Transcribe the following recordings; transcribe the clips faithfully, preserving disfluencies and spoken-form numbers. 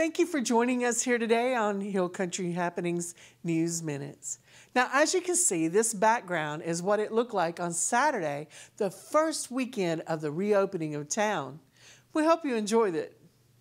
Thank you for joining us here today on Hill Country Happenings News Minutes. Now, as you can see, this background is what it looked like on Saturday, the first weekend of the reopening of town. We hope you enjoyed it.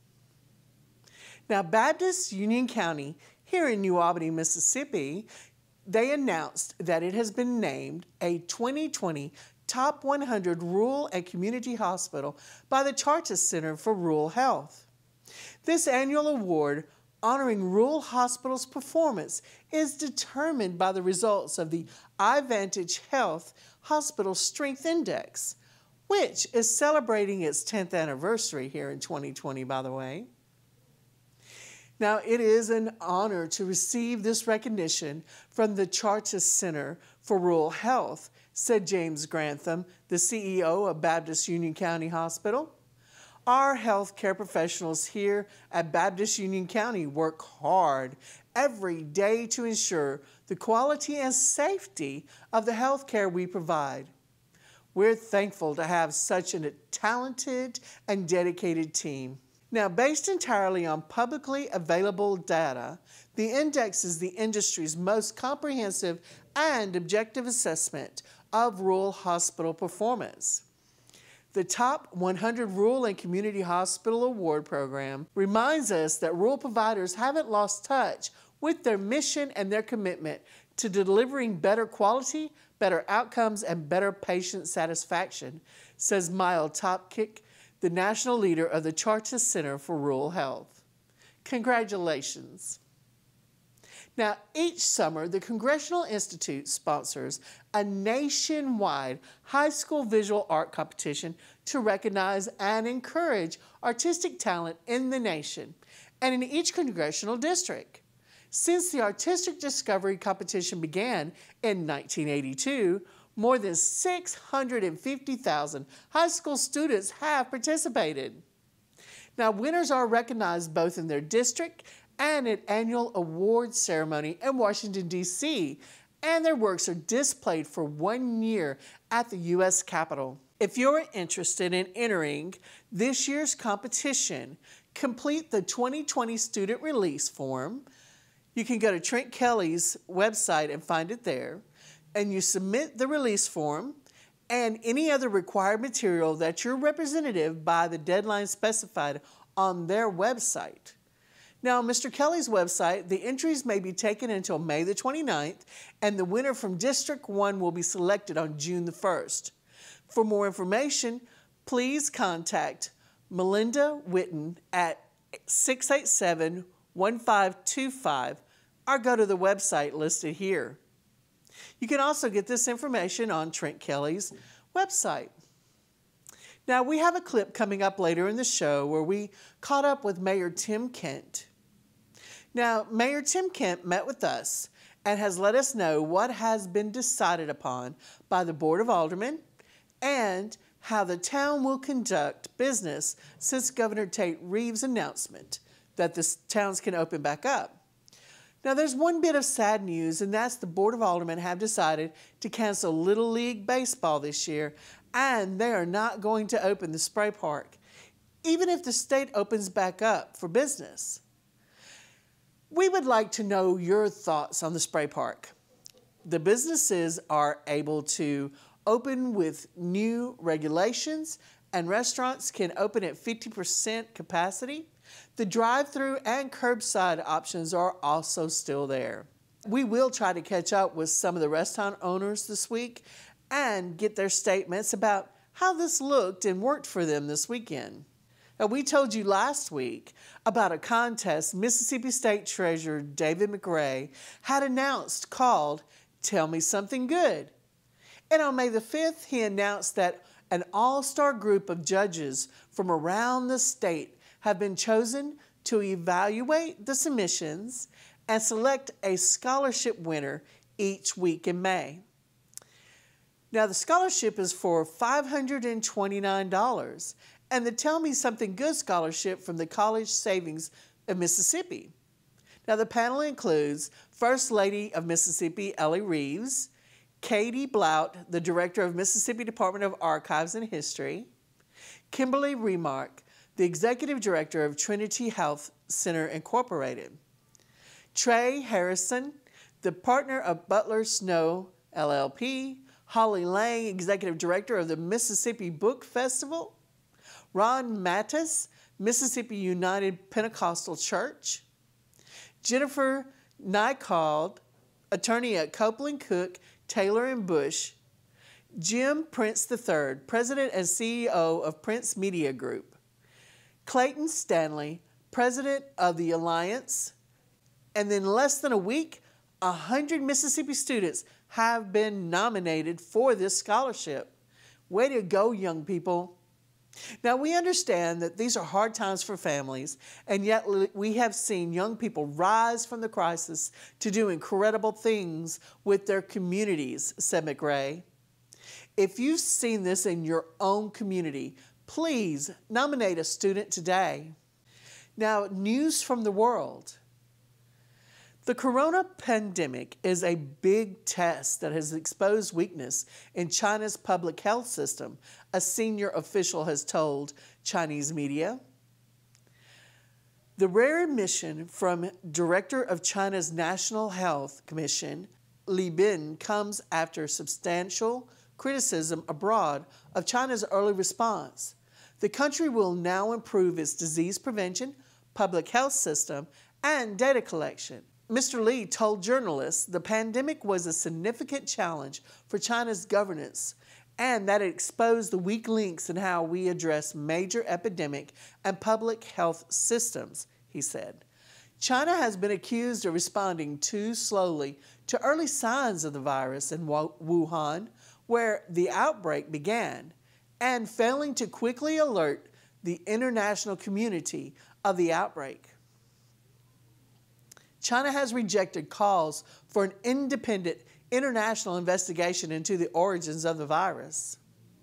Now, Baptist Union County here in New Albany, Mississippi, they announced that it has been named a twenty twenty Top one hundred Rural and Community Hospital by the Chartist Center for Rural Health. This annual award honoring rural hospitals' performance is determined by the results of the iVantage Health Hospital Strength Index, which is celebrating its tenth anniversary here in twenty twenty, by the way. Now, it is an honor to receive this recognition from the Chartist Center for Rural Health, said James Grantham, the C E O of Baptist Union County Hospital. Our healthcare professionals here at Baptist Union County work hard every day to ensure the quality and safety of the healthcare we provide. We're thankful to have such a talented and dedicated team. Now, based entirely on publicly available data, the index is the industry's most comprehensive and objective assessment of rural hospital performance. The Top one hundred Rural and Community Hospital Award Program reminds us that rural providers haven't lost touch with their mission and their commitment to delivering better quality, better outcomes, and better patient satisfaction, says Myle Topkick, the national leader of the Chartist Center for Rural Health. Congratulations. Now, each summer, the Congressional Institute sponsors a nationwide high school visual art competition to recognize and encourage artistic talent in the nation and in each congressional district. Since the Artistic Discovery Competition began in nineteen eighty-two, more than six hundred fifty thousand high school students have participated. Now, winners are recognized both in their district and an annual award ceremony in Washington, D C, and their works are displayed for one year at the U S Capitol. If you're interested in entering this year's competition, complete the twenty twenty student release form. You can go to Trent Kelly's website and find it there, and you submit the release form and any other required material that your representative by the deadline specified on their website. Now, on Mister Kelly's website, the entries may be taken until May the twenty-ninth, and the winner from District one will be selected on June the first. For more information, please contact Melinda Witten at six eight seven, one five two five or go to the website listed here. You can also get this information on Trent Kelly's website. Now, we have a clip coming up later in the show where we caught up with Mayor Tim Kent. Now, Mayor Tim Kent met with us and has let us know what has been decided upon by the Board of Aldermen and how the town will conduct business since Governor Tate Reeves' announcement that the towns can open back up. Now, there's one bit of sad news, and that's the Board of Aldermen have decided to cancel Little League Baseball this year, and they are not going to open the spray park, even if the state opens back up for business. We would like to know your thoughts on the spray park. The businesses are able to open with new regulations, and restaurants can open at fifty percent capacity. The drive-through and curbside options are also still there. We will try to catch up with some of the restaurant owners this week and get their statements about how this looked and worked for them this weekend. Now, we told you last week about a contest Mississippi State Treasurer David McRae had announced called Tell Me Something Good. And on May the fifth, he announced that an all-star group of judges from around the state have been chosen to evaluate the submissions and select a scholarship winner each week in May. Now, the scholarship is for five hundred twenty-nine dollars, and the Tell Me Something Good scholarship from the College Savings of Mississippi. Now, the panel includes First Lady of Mississippi, Ellie Reeves, Katie Blout, the Director of Mississippi Department of Archives and History, Kimberly Remark, the Executive Director of Trinity Health Center Incorporated. Trey Harrison, the partner of Butler Snow, L L P. Holly Lang, Executive Director of the Mississippi Book Festival. Ron Mattis, Mississippi United Pentecostal Church. Jennifer Nycald, attorney at Copeland Cook, Taylor and Bush. Jim Prince the third, President and C E O of Prince Media Group. Clayton Stanley, President of the Alliance. And then less than a week, one hundred Mississippi students have been nominated for this scholarship. Way to go, young people. Now, we understand that these are hard times for families, and yet we have seen young people rise from the crisis to do incredible things with their communities, said McRae. If you've seen this in your own community, please nominate a student today. Now, news from the world. The corona pandemic is a big test that has exposed weakness in China's public health system, a senior official has told Chinese media. The rare admission from Director of China's National Health Commission, Li Bin, comes after substantial criticism abroad of China's early response. The country will now improve its disease prevention, public health system, and data collection. Mister Li told journalists the pandemic was a significant challenge for China's governance and that it exposed the weak links in how we address major epidemic and public health systems, he said. China has been accused of responding too slowly to early signs of the virus in Wuhan, where the outbreak began, and failing to quickly alert the international community of the outbreak. China has rejected calls for an independent international investigation into the origins of the virus.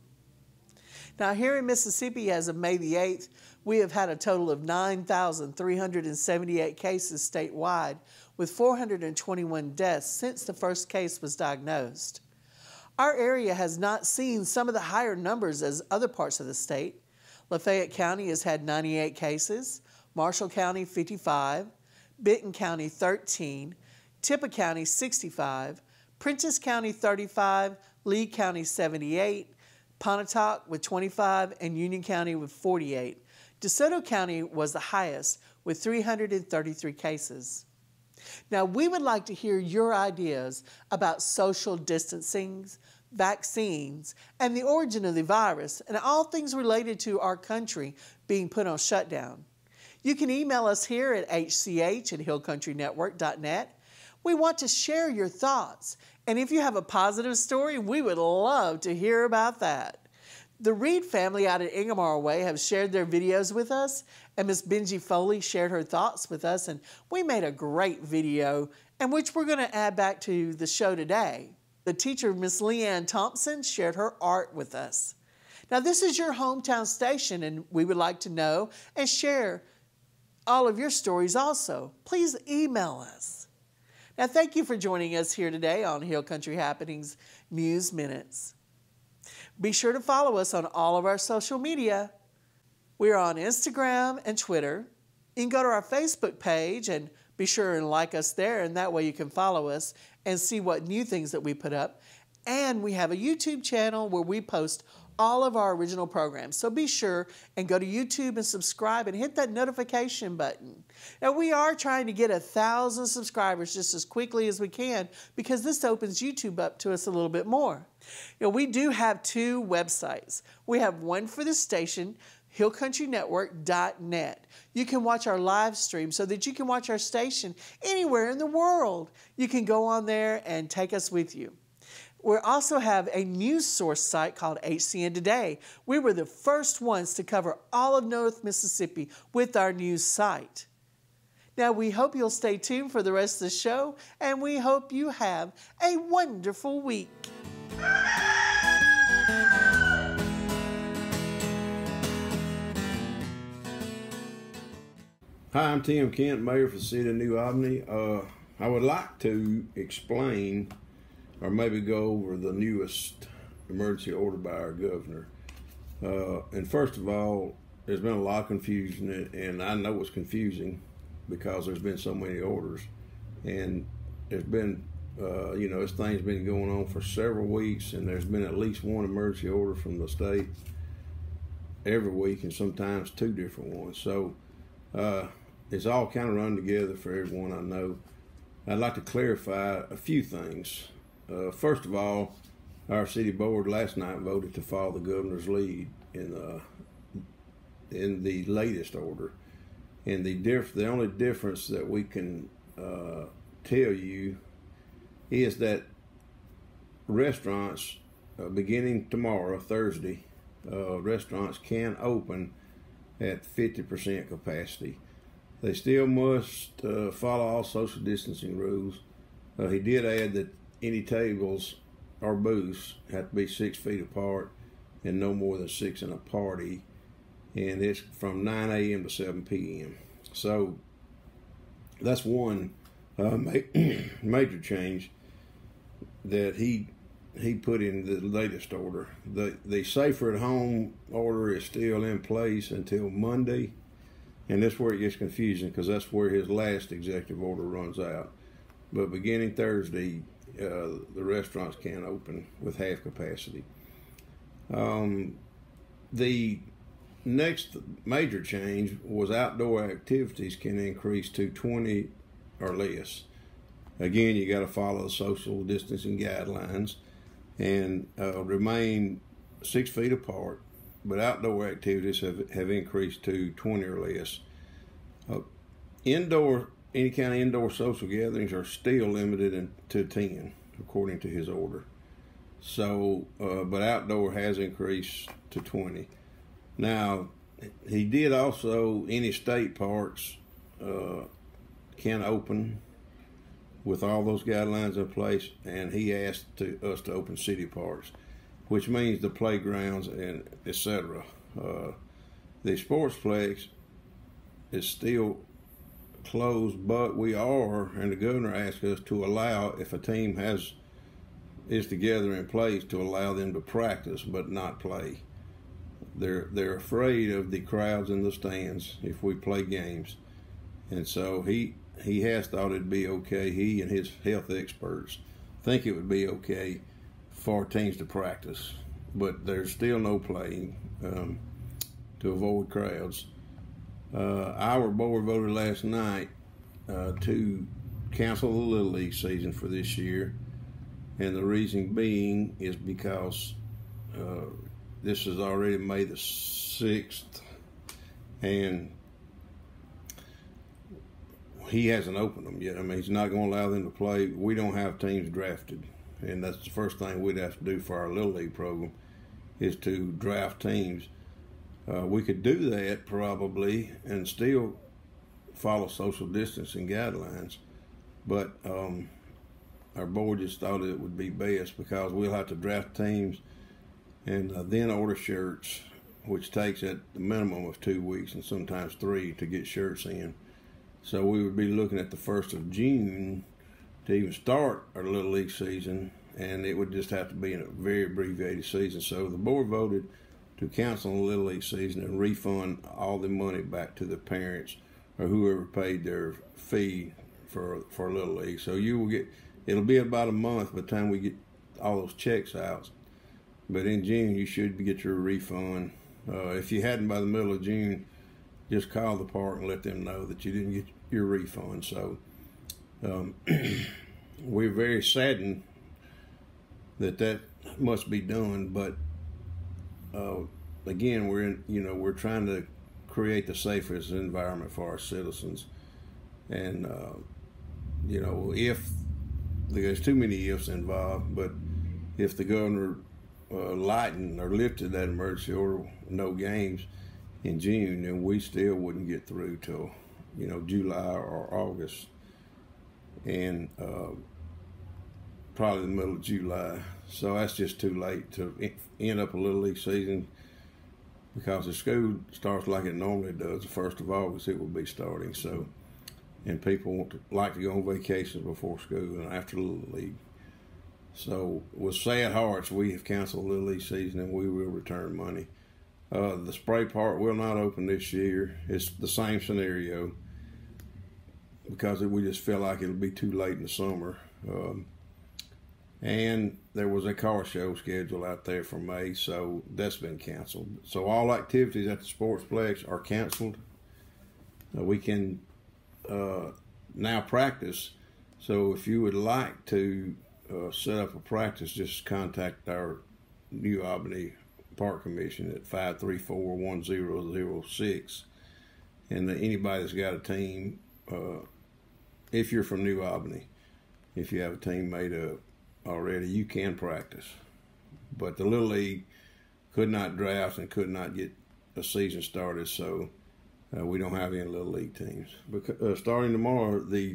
Now, here in Mississippi, as of May the eighth, we have had a total of nine thousand three hundred seventy-eight cases statewide, with four hundred twenty-one deaths since the first case was diagnosed. Our area has not seen some of the higher numbers as other parts of the state. Lafayette County has had ninety-eight cases, Marshall County fifty-five, Benton County thirteen, Tippah County sixty-five, Prentiss County thirty-five, Lee County seventy-eight, Pontotoc with twenty-five, and Union County with forty-eight. DeSoto County was the highest with three hundred thirty-three cases. Now, we would like to hear your ideas about social distancing, vaccines, and the origin of the virus, and all things related to our country being put on shutdown. You can email us here at h c h at hill country network dot net. We want to share your thoughts, and if you have a positive story, we would love to hear about that. The Reed family out at Ingomar Way have shared their videos with us, and Miss Bengie Foley shared her thoughts with us, and we made a great video, and which we're going to add back to the show today. The teacher, Miss Leeann Thompson, shared her art with us. Now, this is your hometown station, and we would like to know and share all of your stories also. Please email us. Now, thank you for joining us here today on Hill Country Happenings News Minutes. Be sure to follow us on all of our social media. We are on Instagram and Twitter. You can go to our Facebook page and be sure and like us there, and that way you can follow us and see what new things that we put up. And we have a YouTube channel where we post all of our original programs. So be sure and go to YouTube and subscribe and hit that notification button. Now, we are trying to get a thousand subscribers just as quickly as we can, because this opens YouTube up to us a little bit more. You know, we do have two websites. We have one for the station, hill country network dot net. You can watch our live stream so that you can watch our station anywhere in the world. You can go on there and take us with you. We also have a news source site called H C N Today. We were the first ones to cover all of North Mississippi with our news site. Now, we hope you'll stay tuned for the rest of the show, and we hope you have a wonderful week. Hi, I'm Tim Kent, Mayor for the City of New Albany. Uh, I would like to explain or maybe go over the newest emergency order by our governor. Uh, and first of all, there's been a lot of confusion, and I know it's confusing because there's been so many orders, and there's been, uh, you know, this thing's been going on for several weeks, and there's been at least one emergency order from the state every week, and sometimes two different ones. So uh, it's all kind of run together for everyone I know. I'd like to clarify a few things. Uh, first of all, our city board last night voted to follow the governor's lead in the in the latest order, and the diff the only difference that we can uh, tell you is that restaurants, uh, beginning tomorrow, Thursday, uh, restaurants can open at fifty percent capacity. They still must uh, follow all social distancing rules. Uh, he did add that any tables or booths have to be six feet apart and no more than six in a party, and it's from nine a m to seven p m So that's one uh, ma- major change that he he put in the latest order. The the safer at home order is still in place until Monday, and that's where it gets confusing because that's where his last executive order runs out. But beginning Thursday, uh, the restaurants can open with half capacity. Um, the next major change was outdoor activities can increase to twenty or less. Again, you got to follow the social distancing guidelines and uh, remain six feet apart, but outdoor activities have, have increased to twenty or less. Uh, indoor, any kind of indoor social gatherings are still limited in, to ten, according to his order. So, uh, but outdoor has increased to twenty. Now, he did also, any state parks uh, can open with all those guidelines in place, and he asked to, us to open city parks, which means the playgrounds and et cetera. Uh, the sportsplex is still closed, but we are, and the governor asked us to allow, if a team has is together in place, to allow them to practice but not play. They're they're afraid of the crowds in the stands if we play games, and so he he has thought it'd be okay. He and his health experts think it would be okay for teams to practice, but there's still no playing um, to avoid crowds. Uh, our board voted last night uh, to cancel the Little League season for this year, and the reason being is because uh, this is already May the sixth, and he hasn't opened them yet. I mean, he's not going to allow them to play. We don't have teams drafted, and that's the first thing we'd have to do for our Little League program is to draft teams. Uh, we could do that probably and still follow social distancing guidelines, but um, our board just thought it would be best because we'll have to draft teams and uh, then order shirts, which takes at the minimum of two weeks and sometimes three to get shirts in. So we would be looking at the first of June to even start our Little League season, and it would just have to be in a very abbreviated season. So the board voted to cancel the Little League season and refund all the money back to the parents or whoever paid their fee for for Little League. So you will get, it'll be about a month by the time we get all those checks out. But in June, you should get your refund. Uh, if you hadn't by the middle of June, just call the park and let them know that you didn't get your refund. So um, we're very saddened that that must be done. But uh, again, we're in, you know, we're trying to create the safest environment for our citizens. And uh, you know, if there's too many ifs involved, but if the governor uh, lightened or lifted that emergency order, no games in June, then we still wouldn't get through till, you know, July or August, and uh, probably the middle of July. So that's just too late to end up a Little League season, because if school starts like it normally does, the first of August, it will be starting. So, and people want to like to go on vacations before school and after Little League. So with sad hearts, we have canceled the Little League season, and we will return money Uh, the spray part will not open this year. It's the same scenario because we just feel like it'll be too late in the summer. Um, and there was a car show scheduled out there for May, so that's been canceled. So all activities at the Sportsplex are canceled. Uh, we can uh, now practice. So if you would like to uh, set up a practice, just contact our New Albany Park Commission at five three four, one zero zero six. And anybody that's got a team, uh, if you're from New Albany, if you have a team made up already, you can practice. But the Little League could not draft and could not get a season started, so uh, we don't have any Little League teams. Because, uh, starting tomorrow, the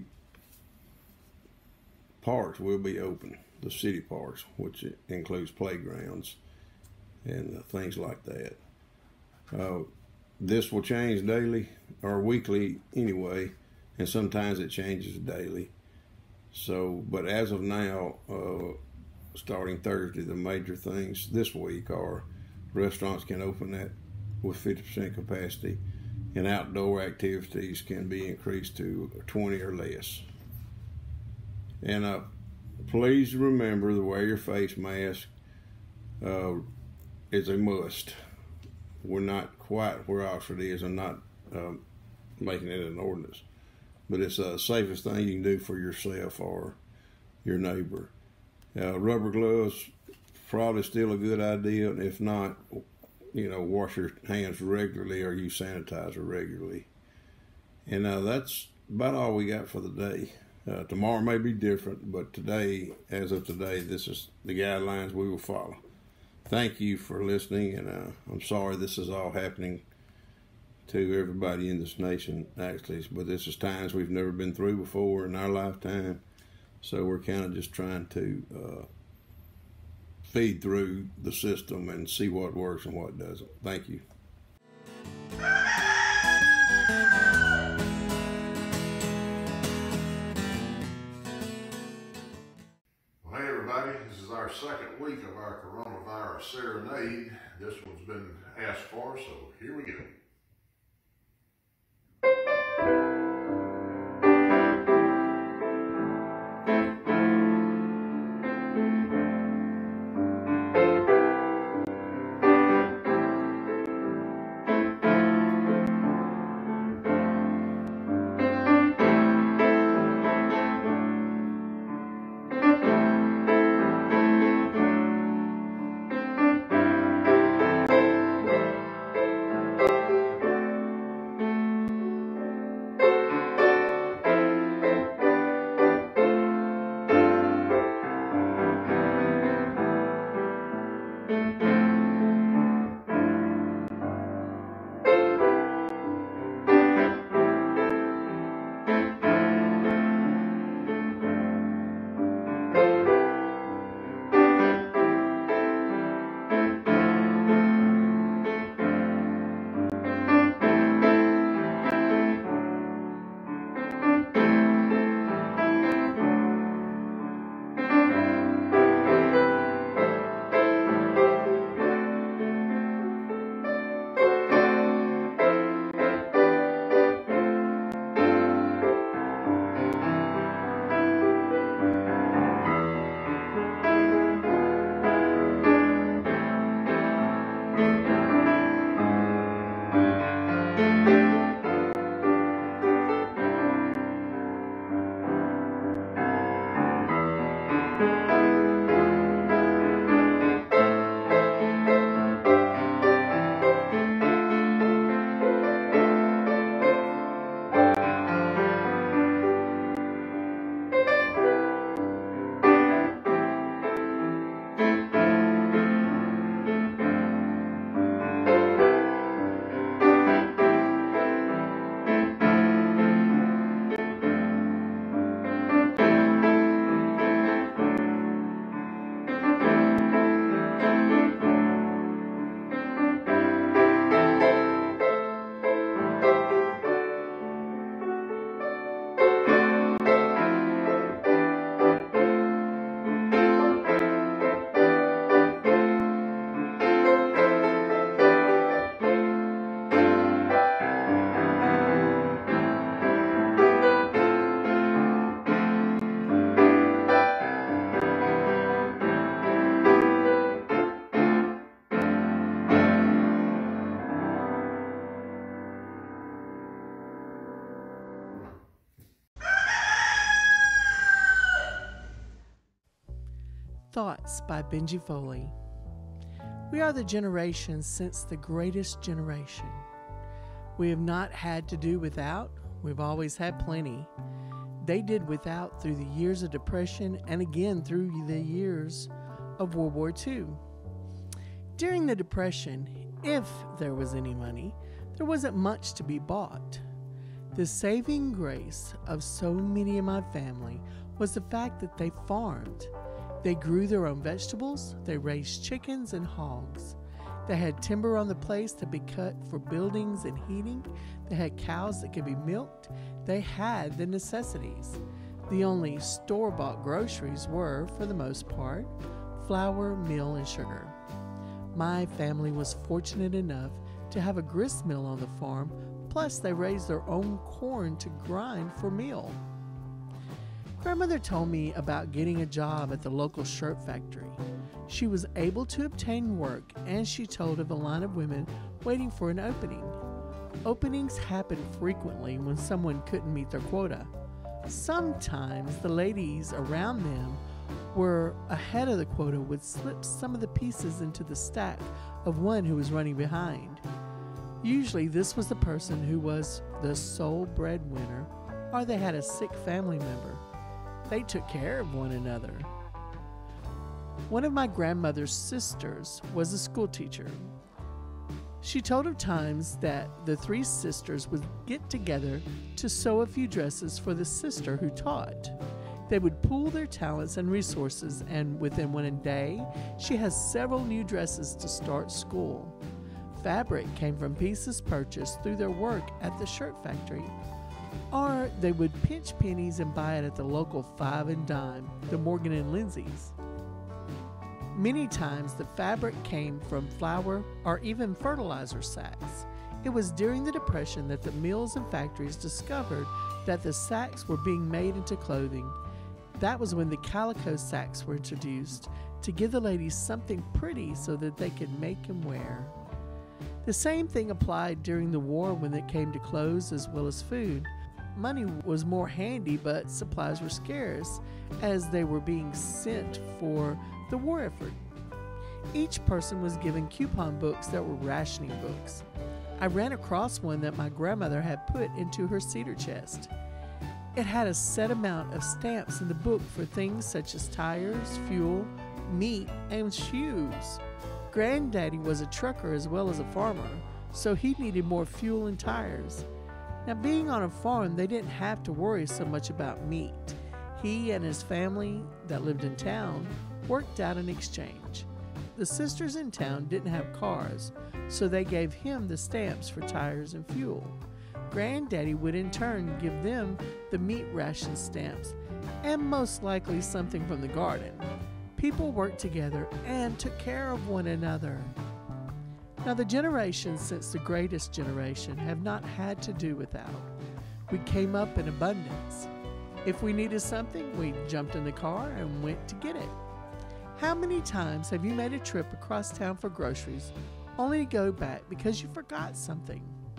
parks will be open, the city parks, which includes playgrounds and uh, things like that. Uh, this will change daily or weekly anyway, and sometimes it changes daily. So, but as of now, uh, starting Thursday, the major things this week are restaurants can open at with fifty percent capacity, and outdoor activities can be increased to twenty or less. And uh, please remember to wear your face mask. Uh, is a must. We're not quite where Oxford is and not um, making it an ordinance, but it's the safest thing you can do for yourself or your neighbor. Uh, rubber gloves, probably still a good idea, and if not, you know, wash your hands regularly or use sanitizer regularly. And uh, that's about all we got for the day. Uh, tomorrow may be different, but today, as of today, this is the guidelines we will follow. Thank you for listening, and uh, I'm sorry this is all happening to everybody in this nation, actually, but this is times we've never been through before in our lifetime, so we're kind of just trying to uh, feed through the system and see what works and what doesn't. Thank you. Hey everybody, this is our second week of our coronavirus serenade. This one's been asked for, so here we go. Thoughts by Bengie Foley. We are the generation since the greatest generation. We have not had to do without. We've always had plenty. They did without through the years of Depression and again through the years of World War Two. During the Depression, if there was any money, there wasn't much to be bought. The saving grace of so many of my family was the fact that they farmed. They grew their own vegetables, they raised chickens and hogs. They had timber on the place to be cut for buildings and heating. They had cows that could be milked. They had the necessities. The only store-bought groceries were, for the most part, flour, meal, and sugar. My family was fortunate enough to have a grist mill on the farm, plus they raised their own corn to grind for meal. Grandmother told me about getting a job at the local shirt factory. She was able to obtain work, and she told of a line of women waiting for an opening. Openings happened frequently when someone couldn't meet their quota. Sometimes the ladies around them were ahead of the quota would slip some of the pieces into the stack of one who was running behind. Usually this was the person who was the sole breadwinner, or they had a sick family member. They took care of one another. One of my grandmother's sisters was a school teacher. She told of times that the three sisters would get together to sew a few dresses for the sister who taught. They would pool their talents and resources, and within one day, she has several new dresses to start school. Fabric came from pieces purchased through their work at the shirt factory, or they would pinch pennies and buy it at the local five and dime, the Morgan and Lindsay's. Many times the fabric came from flour or even fertilizer sacks. It was during the Depression that the mills and factories discovered that the sacks were being made into clothing. That was when the calico sacks were introduced to give the ladies something pretty so that they could make and wear. The same thing applied during the war when it came to clothes as well as food. Money was more handy, but supplies were scarce as they were being sent for the war effort. Each person was given coupon books that were rationing books. I ran across one that my grandmother had put into her cedar chest. It had a set amount of stamps in the book for things such as tires, fuel, meat, and shoes. Granddaddy was a trucker as well as a farmer, so he needed more fuel and tires. Now, being on a farm, they didn't have to worry so much about meat. He and his family that lived in town worked out an exchange. The sisters in town didn't have cars, so they gave him the stamps for tires and fuel. Granddaddy would in turn give them the meat ration stamps and most likely something from the garden. People worked together and took care of one another. Now, the generations since the greatest generation have not had to do without. We came up in abundance. If we needed something, we jumped in the car and went to get it. How many times have you made a trip across town for groceries only to go back because you forgot something?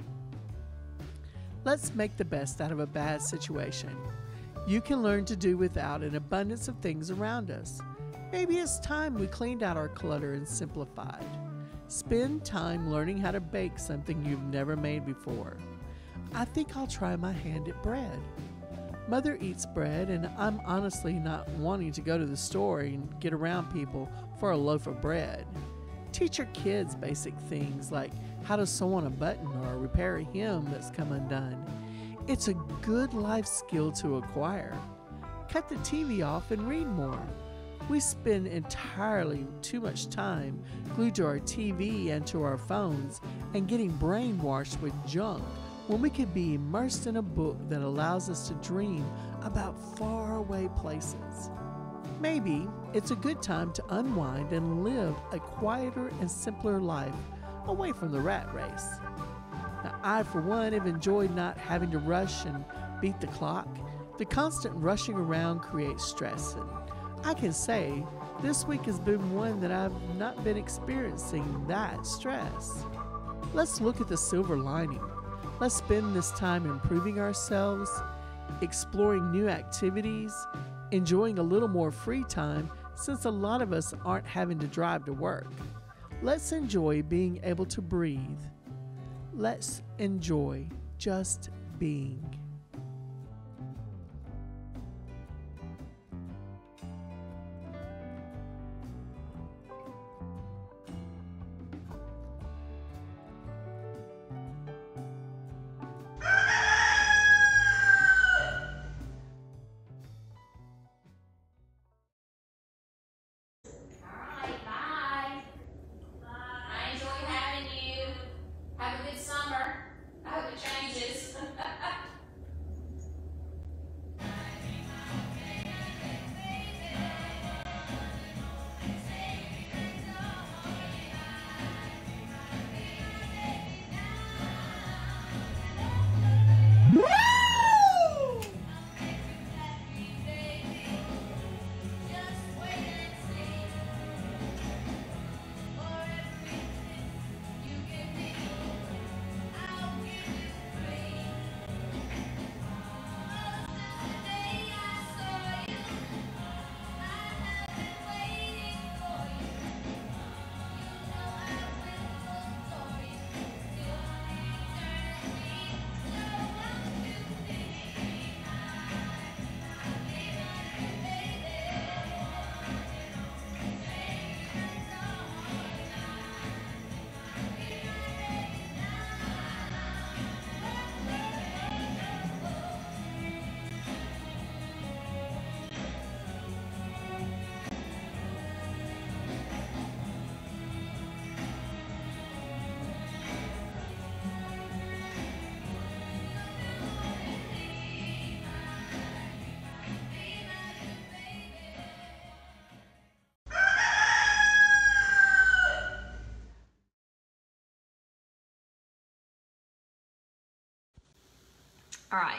Let's make the best out of a bad situation. You can learn to do without an abundance of things around us. Maybe it's time we cleaned out our clutter and simplified. Spend time learning how to bake something you've never made before. I think I'll try my hand at bread. Mother eats bread, and I'm honestly not wanting to go to the store and get around people for a loaf of bread. Teach your kids basic things like how to sew on a button or repair a hem that's come undone. It's a good life skill to acquire. Cut the T V off and read more. We spend entirely too much time glued to our T V and to our phones and getting brainwashed with junk when we could be immersed in a book that allows us to dream about faraway places. Maybe it's a good time to unwind and live a quieter and simpler life away from the rat race. Now, I, for one, have enjoyed not having to rush and beat the clock. The constant rushing around creates stress, and I can say this week has been one that I've not been experiencing that stress. Let's look at the silver lining. Let's spend this time improving ourselves, exploring new activities, enjoying a little more free time, since a lot of us aren't having to drive to work. Let's enjoy being able to breathe. Let's enjoy just being. All right,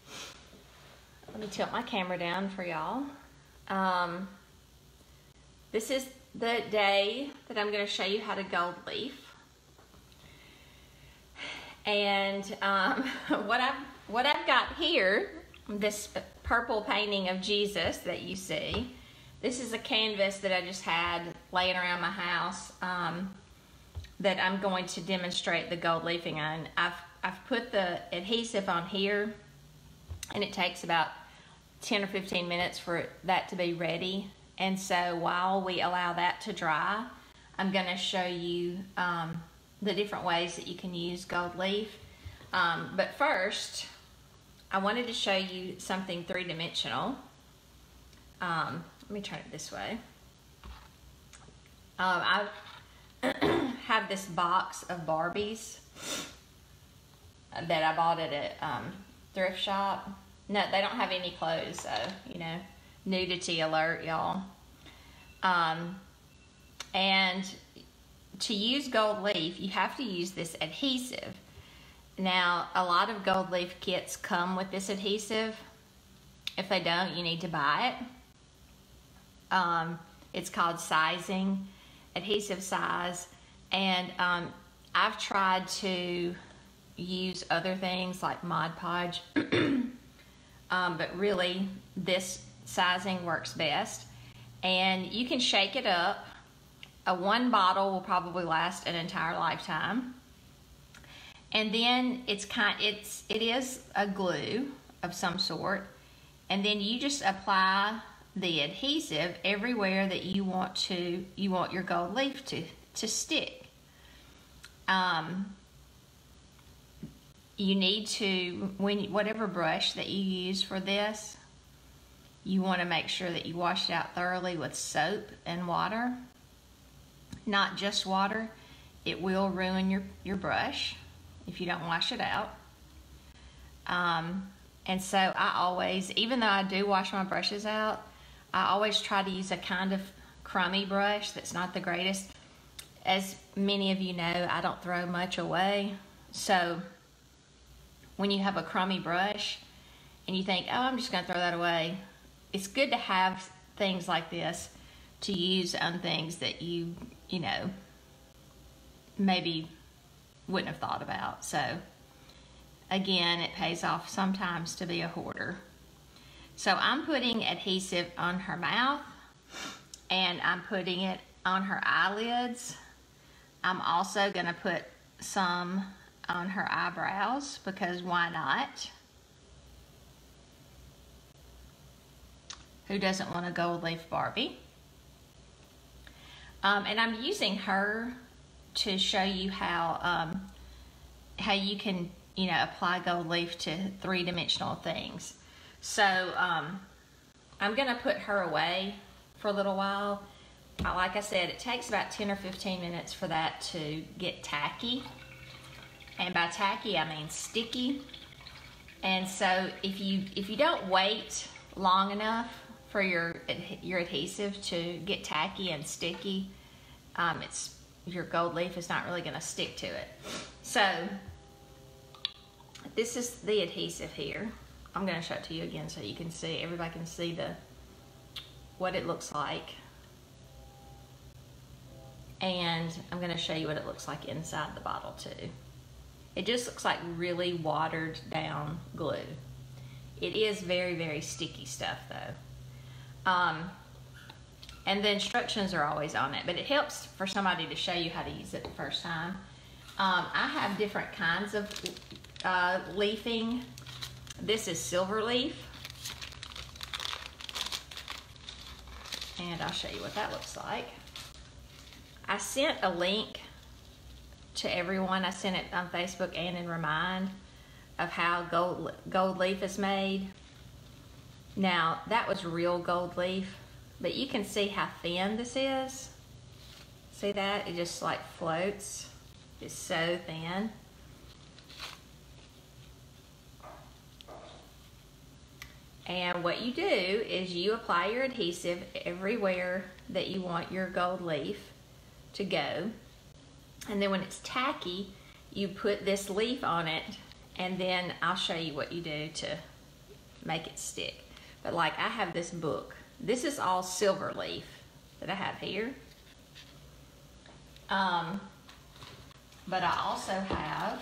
let me tilt my camera down for y'all. Um, this is the day that I'm going to show you how to gold leaf. And um, what I've what I've got here, this purple painting of Jesus that you see. This is a canvas that I just had laying around my house um, that I'm going to demonstrate the gold leafing on. I've I've put the adhesive on here, and it takes about ten or fifteen minutes for that to be ready. And so while we allow that to dry, I'm going to show you um, the different ways that you can use gold leaf. Um, but first, I wanted to show you something three-dimensional. Um, let me turn it this way. Um, I have this box of Barbies that I bought at a um, thrift shop. No, they don't have any clothes, so, you know, nudity alert, y'all. Um, and to use gold leaf, you have to use this adhesive. Now, a lot of gold leaf kits come with this adhesive. If they don't, you need to buy it. Um, it's called sizing, adhesive size, and um, I've tried to use other things like Mod Podge, um, but really this sizing works best. And you can shake it up. A one bottle will probably last an entire lifetime. And then it's kind, it's it is a glue of some sort, and then you just apply the adhesive everywhere that you want to you want your gold leaf to to stick. Um, you need to, when whatever brush that you use for this, you want to make sure that you wash it out thoroughly with soap and water, not just water. It will ruin your your brush if you don't wash it out. Um, and so I always, even though I do wash my brushes out, I always try to use a kind of crummy brush that's not the greatest. As many of you know, I don't throw much away. So when you have a crummy brush and you think, oh, I'm just gonna throw that away, it's good to have things like this to use on things that you, you know, maybe wouldn't have thought about. So again, it pays off sometimes to be a hoarder. So I'm putting adhesive on her mouth, and I'm putting it on her eyelids. I'm also gonna put some on her eyebrows, because why not? Who doesn't want a gold leaf Barbie? Um, and I'm using her to show you how um, how you can, you know, apply gold leaf to three-dimensional things. So um, I'm gonna put her away for a little while. Uh, like I said, it takes about ten or fifteen minutes for that to get tacky. And by tacky, I mean sticky. And so if you if you don't wait long enough for your your adhesive to get tacky and sticky, um, it's your gold leaf is not really going to stick to it. So this is the adhesive here. I'm going to show it to you again so you can see, everybody can see the what it looks like. And I'm going to show you what it looks like inside the bottle too. It just looks like really watered down glue. It is very, very sticky stuff though. Um, and the instructions are always on it, but it helps for somebody to show you how to use it the first time. Um, I have different kinds of uh, leafing. This is silver leaf. And I'll show you what that looks like. I sent a link to everyone. I sent it on Facebook and in Remind of how gold, gold leaf is made. Now, that was real gold leaf, but you can see how thin this is. See that? It just like floats. It's so thin. And what you do is you apply your adhesive everywhere that you want your gold leaf to go. And then when it's tacky, you put this leaf on it, and then I'll show you what you do to make it stick. But like I have this book. This is all silver leaf that I have here. Um, but I also have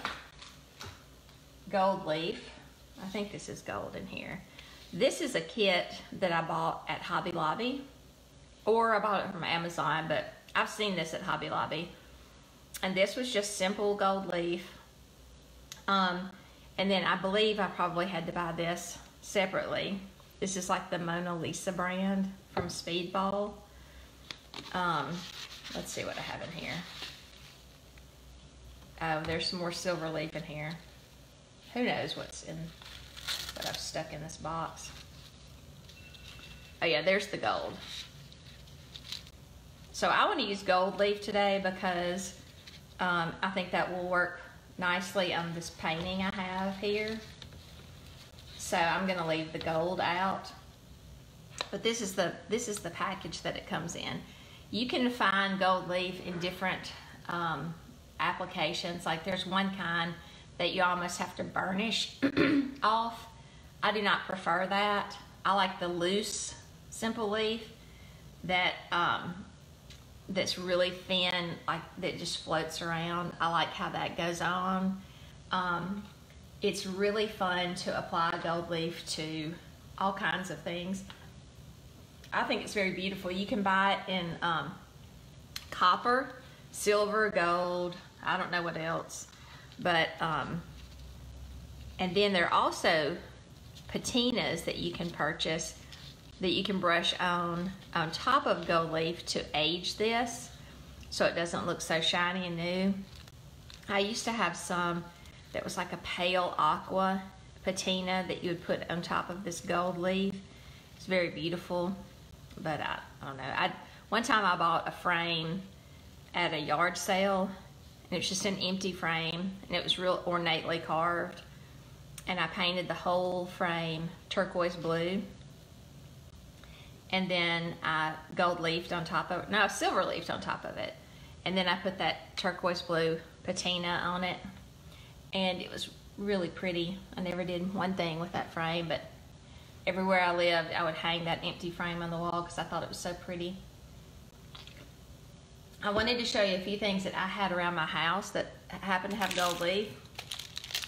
gold leaf. I think this is gold in here. This is a kit that I bought at Hobby Lobby, or I bought it from Amazon, but I've seen this at Hobby Lobby. And this was just simple gold leaf. Um, and then I believe I probably had to buy this separately. This is like the Mona Lisa brand from Speedball. Um, let's see what I have in here. Oh, there's some more silver leaf in here. Who knows what's in what I've stuck in this box. Oh yeah, there's the gold. So I want to use gold leaf today because um, I think that will work nicely on this painting I have here. So I'm going to leave the gold out. But this is the this is the package that it comes in. You can find gold leaf in different um, applications. Like there's one kind that you almost have to burnish off. I do not prefer that. I like the loose, simple leaf that um, that's really thin, like that just floats around. I like how that goes on. Um, it's really fun to apply gold leaf to all kinds of things. I think it's very beautiful. You can buy it in um, copper, silver, gold, I don't know what else. But, um, and then there are also patinas that you can purchase that you can brush on on top of gold leaf to age this so it doesn't look so shiny and new. I used to have some that was like a pale aqua patina that you would put on top of this gold leaf. It's very beautiful, but I, I don't know. I one time I bought a frame at a yard sale, and it's just an empty frame, and it was real ornately carved. And I painted the whole frame turquoise blue. And then I gold leafed on top of it. No, silver leafed on top of it. And then I put that turquoise blue patina on it. And it was really pretty. I never did one thing with that frame, but everywhere I lived, I would hang that empty frame on the wall because I thought it was so pretty. I wanted to show you a few things that I had around my house that happened to have gold leaf.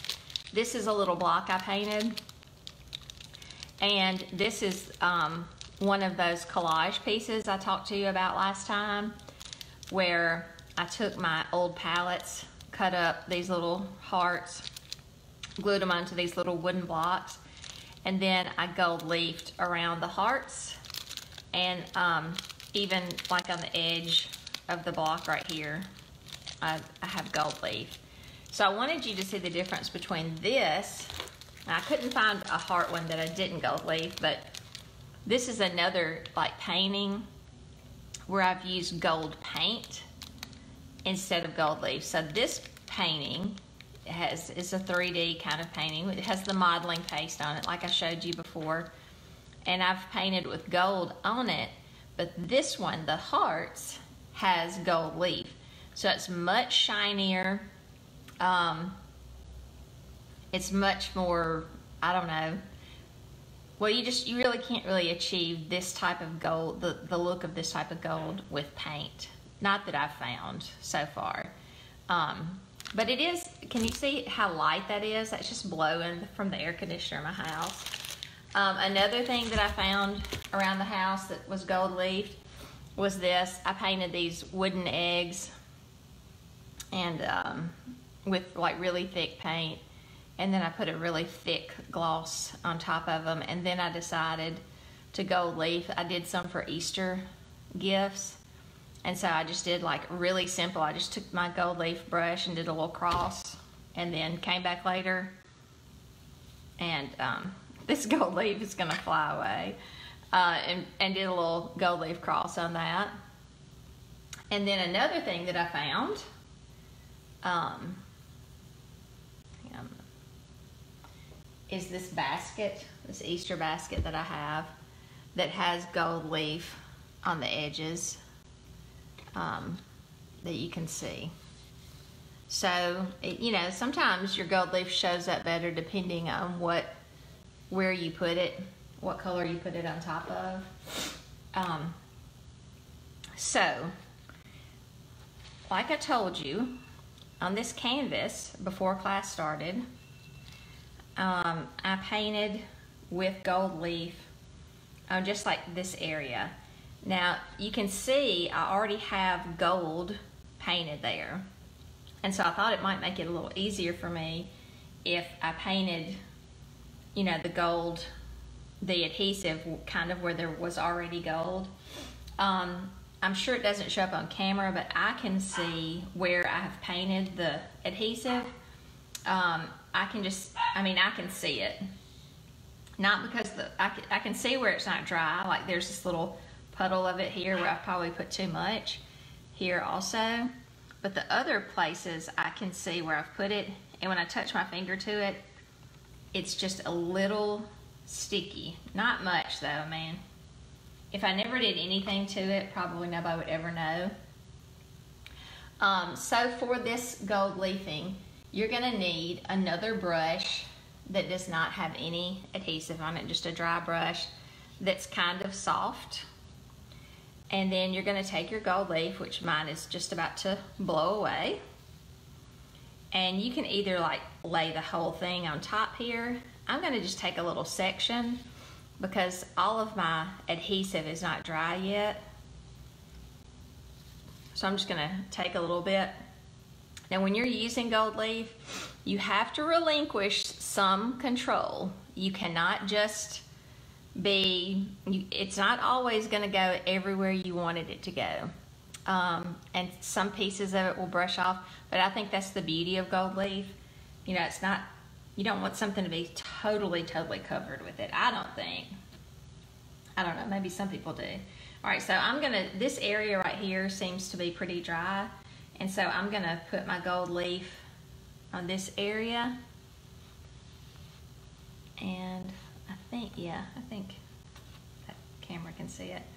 This is a little block I painted. And this is um, one of those collage pieces I talked to you about last time, where I took my old palettes, cut up these little hearts, glued them onto these little wooden blocks, and then I gold leafed around the hearts, and um, even like on the edge of the block right here, I, I have gold leaf. So I wanted you to see the difference between this. I couldn't find a heart one that I didn't gold leaf, but this is another like painting where I've used gold paint instead of gold leaf. So this painting has is a three D kind of painting. It has the modeling paste on it like I showed you before, and I've painted with gold on it, but this one, the hearts, has gold leaf. So it's much shinier. Um, it's much more, I don't know. Well, you just, you really can't really achieve this type of gold, the, the look of this type of gold with paint. Not that I've found so far. Um, but it is, can you see how light that is? That's just blowing from the air conditioner in my house. Um, another thing that I found around the house that was gold leafed was this. I painted these wooden eggs and um, with like really thick paint, and then I put a really thick gloss on top of them, and then I decided to gold leaf. I did some for Easter gifts, and so I just did like really simple. I just took my gold leaf brush and did a little cross, and then came back later, and um, this gold leaf is gonna fly away, uh, and, and did a little gold leaf cross on that. And then another thing that I found, um, is this basket, this Easter basket that I have that has gold leaf on the edges um, that you can see. So, it, you know, sometimes your gold leaf shows up better depending on what, where you put it, what color you put it on top of. Um, so, like I told you, on this canvas before class started, Um, I painted with gold leaf on just like this area. Now you can see I already have gold painted there, and so I thought it might make it a little easier for me if I painted, you know, the gold, the adhesive kind of where there was already gold. Um, I'm sure it doesn't show up on camera, but I can see where I have painted the adhesive. Um, I can just, I mean, I can see it. Not because the, I can, I can see where it's not dry. Like there's this little puddle of it here where I probably put too much. Here also. But the other places I can see where I've put it. And when I touch my finger to it, it's just a little sticky. Not much though, man. If I never did anything to it, probably nobody would ever know. Um, so for this gold leafing, you're gonna need another brush that does not have any adhesive on it, just a dry brush that's kind of soft. And then you're gonna take your gold leaf, which mine is just about to blow away. And you can either like lay the whole thing on top here. I'm gonna just take a little section because all of my adhesive is not dry yet. So I'm just gonna take a little bit. Now when you're using gold leaf, you have to relinquish some control. You cannot just be, you, it's not always gonna go everywhere you wanted it to go. Um, and some pieces of it will brush off, but I think that's the beauty of gold leaf. You know, it's not, you don't want something to be totally, totally covered with it. I don't think. I don't know, maybe some people do. All right, so I'm gonna, this area right here seems to be pretty dry. And so I'm gonna put my gold leaf on this area. And I think, yeah, I think that camera can see it.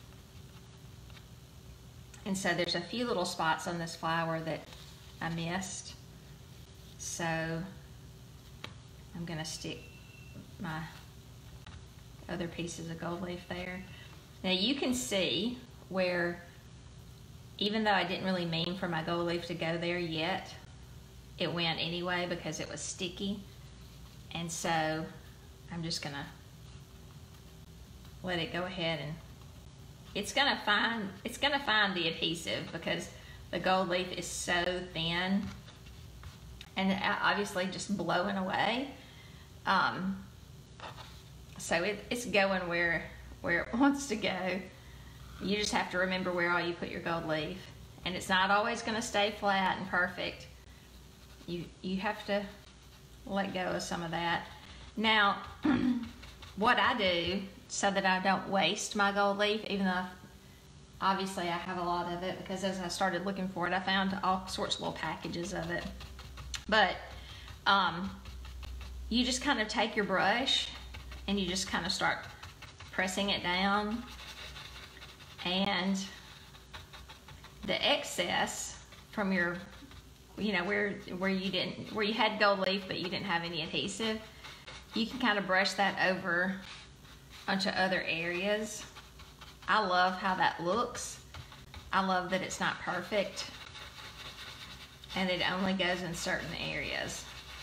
And so there's a few little spots on this flower that I missed. So I'm gonna stick my other pieces of gold leaf there. Now you can see where, even though I didn't really mean for my gold leaf to go there yet, it went anyway because it was sticky. And so I'm just gonna let it go ahead and it's gonna find it's gonna find the adhesive because the gold leaf is so thin and obviously just blowing away. Um, so it, it's going where where it wants to go. You just have to remember where all you put your gold leaf, and it's not always going to stay flat and perfect. You you have to let go of some of that. Now, what I do so that I don't waste my gold leaf, even though obviously I have a lot of it, because as I started looking for it, I found all sorts of little packages of it. But um, you just kind of take your brush and you just kind of start pressing it down, and the excess from your, you know, where where you didn't, where you had gold leaf but you didn't have any adhesive, you can kind of brush that over onto other areas. I love how that looks. I love that it's not perfect and it only goes in certain areas.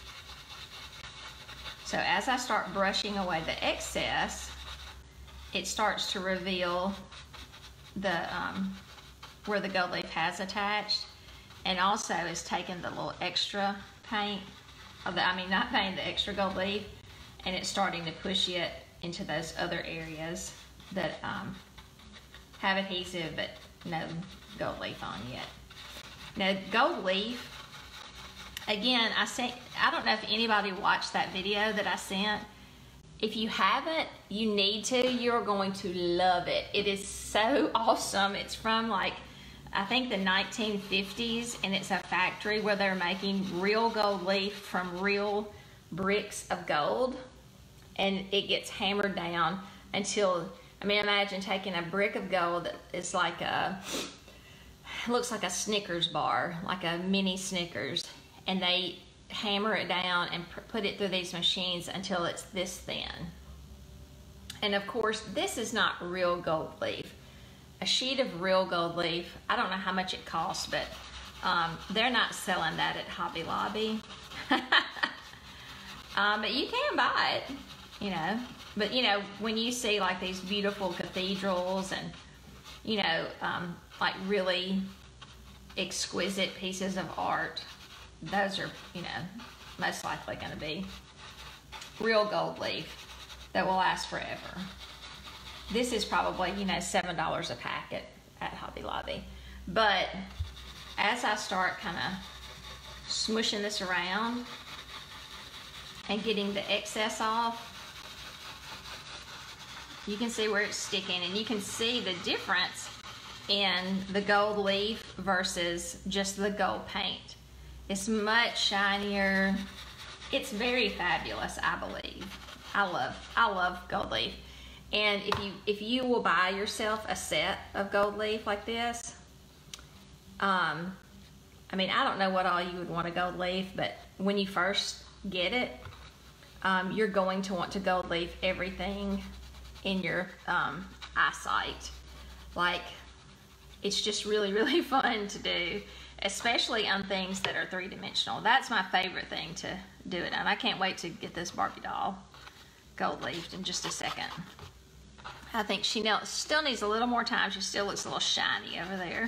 So as I start brushing away the excess, it starts to reveal the um, where the gold leaf has attached, and also is taking the little extra paint, or the, I mean not paint, the extra gold leaf, and it's starting to push it into those other areas that um, have adhesive but no gold leaf on yet. Now gold leaf, again, I sent, I don't know if anybody watched that video that I sent. If you haven't, you need to. You're going to love it. It is so awesome. It's from like, I think the nineteen fifties, and it's a factory where they're making real gold leaf from real bricks of gold, and it gets hammered down until, I mean, imagine taking a brick of gold that is like a, it looks like a Snickers bar, like a mini Snickers, and they hammer it down and put it through these machines until it's this thin. And of course, this is not real gold leaf. A sheet of real gold leaf, I don't know how much it costs, but um, they're not selling that at Hobby Lobby. um, but you can buy it, you know. But you know, when you see like these beautiful cathedrals and, you know, um, like really exquisite pieces of art, those are, you know, most likely going to be real gold leaf that will last forever. This is probably, you know, seven dollars a packet at Hobby Lobby. But as I start kind of smushing this around and getting the excess off, you can see where it's sticking, and you can see the difference in the gold leaf versus just the gold paint. It's much shinier. It's very fabulous, I believe. I love, I love gold leaf. And if you if you will buy yourself a set of gold leaf like this, um, I mean, I don't know what all you would want to gold leaf, but when you first get it, um, you're going to want to gold leaf everything in your um, eyesight. Like, it's just really, really fun to do, especially on things that are three-dimensional. That's my favorite thing to do it on. I can't wait to get this Barbie doll gold leafed in just a second. I think she still needs a little more time. She still looks a little shiny over there.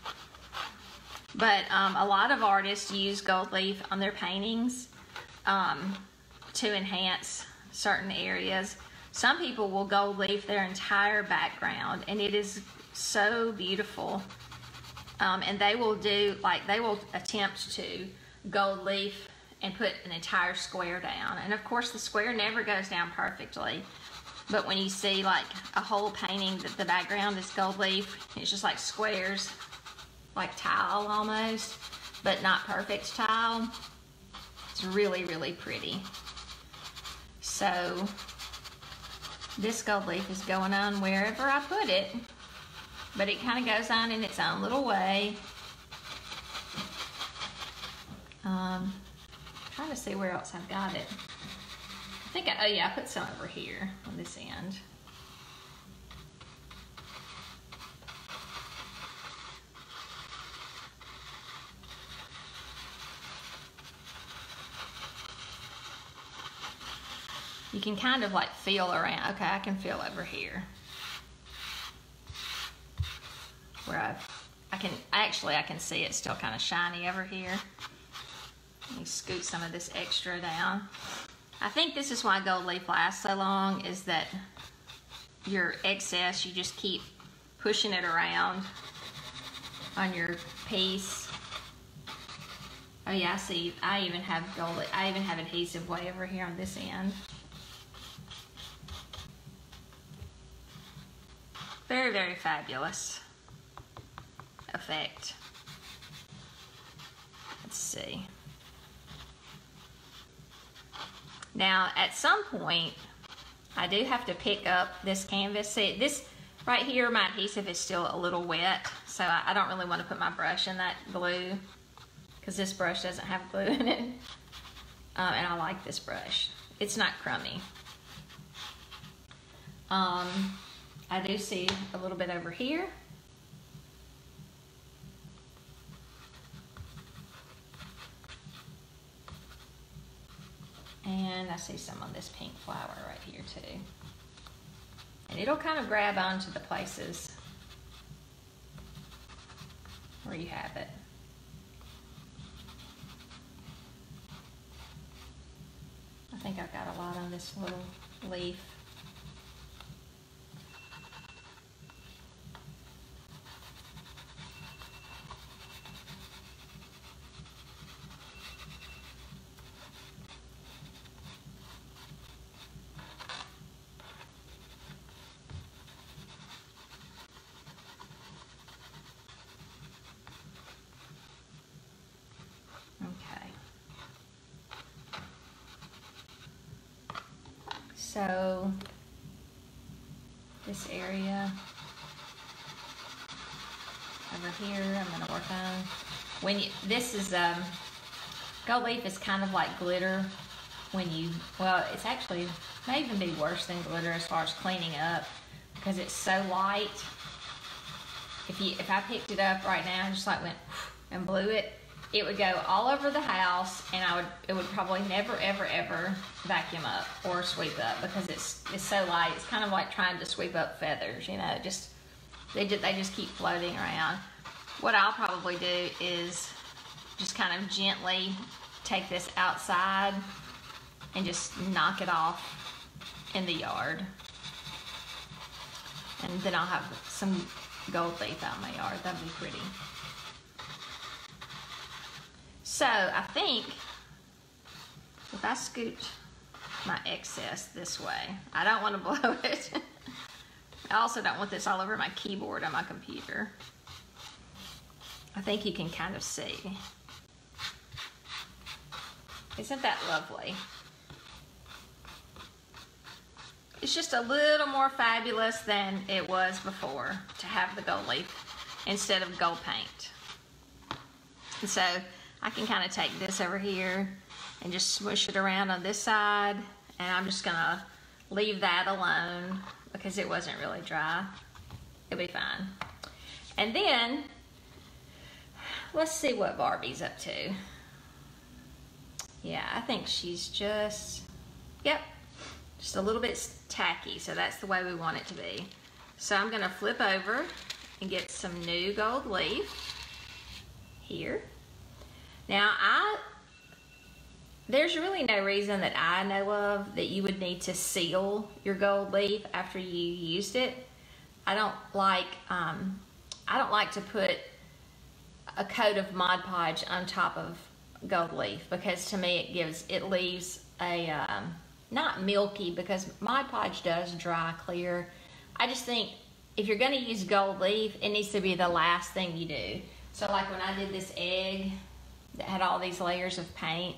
But um, a lot of artists use gold leaf on their paintings um, to enhance certain areas. Some people will gold leaf their entire background, and it is so beautiful. Um, and they will do, like, they will attempt to gold leaf and put an entire square down. And of course, the square never goes down perfectly. But when you see like a whole painting that the background is gold leaf, it's just like squares, like tile almost, but not perfect tile. It's really, really pretty. So this gold leaf is going on wherever I put it, but it kind of goes on in its own little way. Um, trying to see where else I've got it. I think, I, oh yeah, I put some over here on this end. You you can kind of like feel around. Okay, I can feel over here where I, I can, actually I can see it's still kind of shiny over here. Let me scoot some of this extra down. I think this is why gold leaf lasts so long, is that your excess, you just keep pushing it around on your piece. Oh yeah, I see, I even have gold, I even have adhesive way over here on this end. Very, very fabulous effect. Let's see. Now, at some point, I do have to pick up this canvas. See, this right here, my adhesive is still a little wet, so I, I don't really want to put my brush in that glue because this brush doesn't have glue in it. Um, and I like this brush. It's not crummy. Um, I do see a little bit over here. And I see some on this pink flower right here too. And it'll kind of grab onto the places where you have it. I think I've got a lot on this little leaf. So this area over here, I'm going to work on. When you, this is um, gold leaf is kind of like glitter. When you, well, it's actually may even be worse than glitter as far as cleaning up because it's so light. If you, if I picked it up right now and just like went and blew it, it would go all over the house, and I would it would probably never ever ever vacuum up or sweep up because it's it's so light. It's kind of like trying to sweep up feathers, you know. Just they just they just keep floating around. What I'll probably do is just kind of gently take this outside and just knock it off in the yard, and then I'll have some gold leaf out in my yard. That'd be pretty. So I think if I scoot my excess this way, I don't want to blow it. I also don't want this all over my keyboard on my computer. I think you can kind of see. Isn't that lovely? It's just a little more fabulous than it was before to have the gold leaf instead of gold paint. And so I can kind of take this over here and just smush it around on this side, and I'm just gonna leave that alone because it wasn't really dry. It'll be fine. And then let's see what Barbie's up to. Yeah, I think she's just, yep, just a little bit tacky, so that's the way we want it to be. So I'm gonna flip over and get some new gold leaf here. Now, I, there's really no reason that I know of that you would need to seal your gold leaf after you used it. I don't like, um, I don't like to put a coat of Mod Podge on top of gold leaf because to me it gives, it leaves a, um, not milky because Mod Podge does dry clear. I just think if you're gonna use gold leaf, it needs to be the last thing you do. So like when I did this egg, that had all these layers of paint,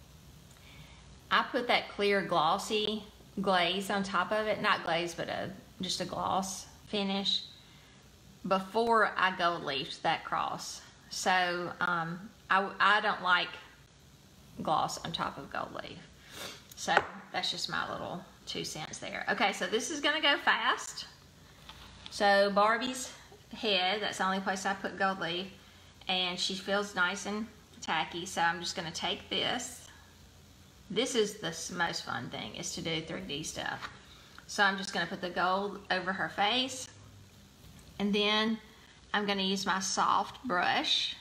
I put that clear glossy glaze on top of it, not glaze but a just a gloss finish before I gold leafed that cross. So um, I, I don't like gloss on top of gold leaf. So that's just my little two cents there. Okay, so this is gonna go fast. So Barbie's head, that's the only place I put gold leaf, and she feels nice and tacky, so I'm just gonna take this this is the most fun thing, is to do three D stuff. So I'm just gonna put the gold over her face, and then I'm gonna use my soft brush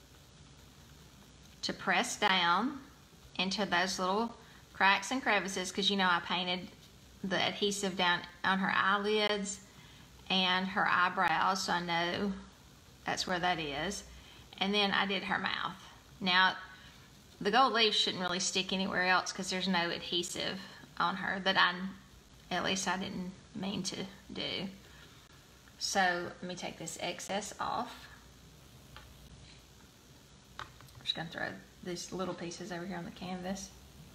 to press down into those little cracks and crevices, because you know I painted the adhesive down on her eyelids and her eyebrows, so I know that's where that is. And then I did her mouth. Now, the gold leaf shouldn't really stick anywhere else because there's no adhesive on her that I, at least I didn't mean to do. So let me take this excess off. I'm just gonna throw these little pieces over here on the canvas.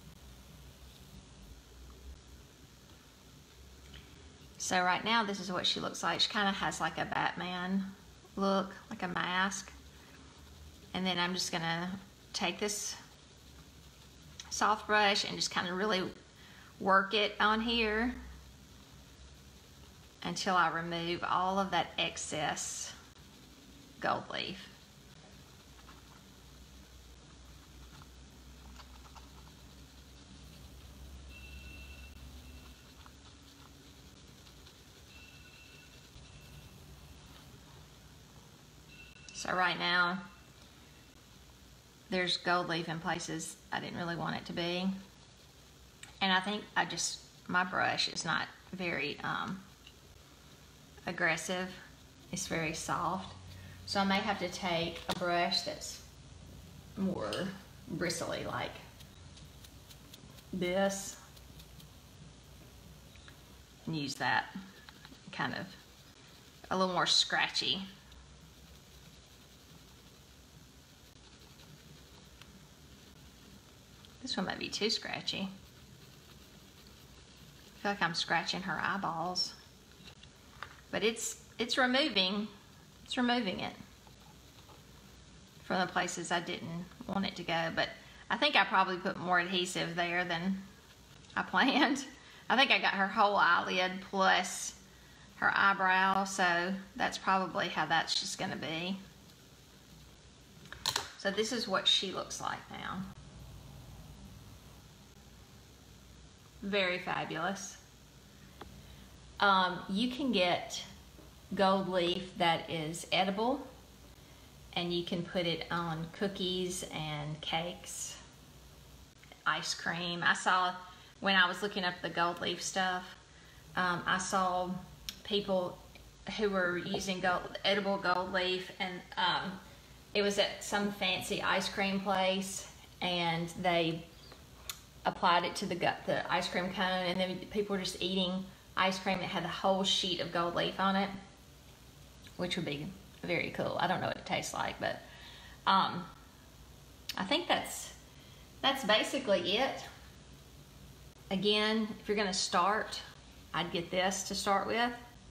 So right now, this is what she looks like. She kind of has like a Batman look, like a mask. And then I'm just gonna take this soft brush and just kind of really work it on here until I remove all of that excess gold leaf. So right now, there's gold leaf in places I didn't really want it to be. And I think I just, my brush is not very um, aggressive. It's very soft. So I may have to take a brush that's more bristly, like this, and use that, kind of a little more scratchy. This one might be too scratchy. I feel like I'm scratching her eyeballs. But it's it's removing, it's removing it from the places I didn't want it to go. But I think I probably put more adhesive there than I planned. I think I got her whole eyelid plus her eyebrow, so that's probably how that's just gonna be. So this is what she looks like now. Very fabulous. Um, you can get gold leaf that is edible, and you can put it on cookies and cakes, ice cream. I saw, when I was looking up the gold leaf stuff, um, I saw people who were using gold, edible gold leaf, and um, it was at some fancy ice cream place, and they applied it to the gut, the ice cream cone, and then people were just eating ice cream that had a whole sheet of gold leaf on it, which would be very cool. I don't know what it tastes like, but um, I think that's that's basically it. Again, if you're gonna start, I'd get this to start with.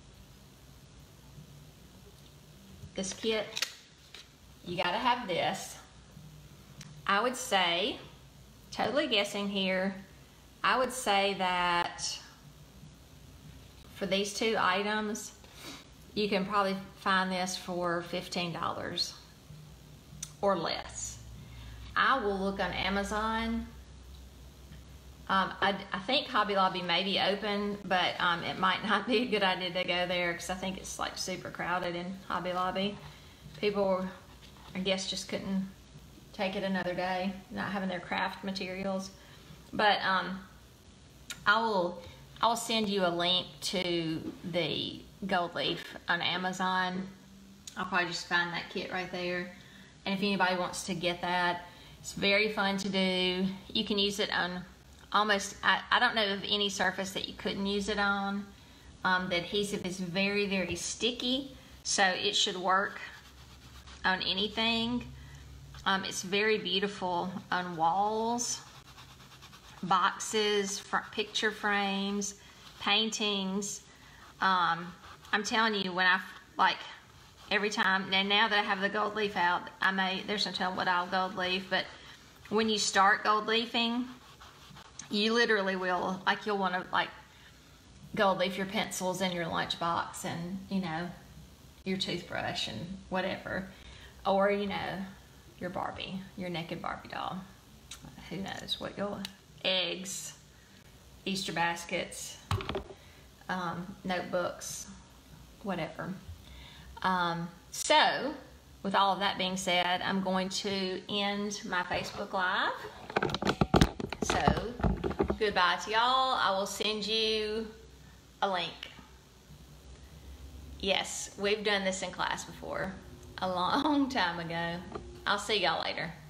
This kit, you gotta have this. I would say, totally guessing here, I would say that for these two items, you can probably find this for fifteen dollars or less. I will look on Amazon. Um, I, I think Hobby Lobby may be open, but um, it might not be a good idea to go there because I think it's like super crowded in Hobby Lobby. People, I guess, just couldn't take it another day, not having their craft materials. But um, I will I will send you a link to the gold leaf on Amazon. I'll probably just find that kit right there. And if anybody wants to get that, it's very fun to do. You can use it on almost, I, I don't know of any surface that you couldn't use it on. Um, the adhesive is very, very sticky, so it should work on anything. Um, it's very beautiful on walls, boxes, front picture frames, paintings. Um, I'm telling you, when I, like, every time, and now that I have the gold leaf out, I may, there's no telling what I'll gold leaf, but when you start gold leafing, you literally will, like, you'll want to, like, gold leaf your pencils in your lunchbox and, you know, your toothbrush and whatever. Or, you know, your Barbie, your naked Barbie doll. Who knows what you'll eggs, Easter baskets, um, notebooks, whatever. Um, so, with all of that being said, I'm going to end my Facebook Live. So, goodbye to y'all. I will send you a link. Yes, we've done this in class before, a long time ago. I'll see y'all later.